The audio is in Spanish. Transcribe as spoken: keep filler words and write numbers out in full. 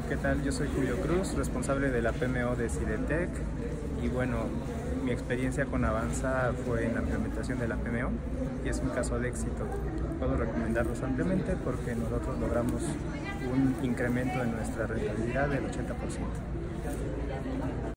¿Qué tal? Yo soy Julio Cruz, responsable de la P M O de Cidetec, y bueno, mi experiencia con Avanza fue en la implementación de la P M O y es un caso de éxito. Puedo recomendarlos ampliamente porque nosotros logramos un incremento en nuestra rentabilidad del ochenta por ciento.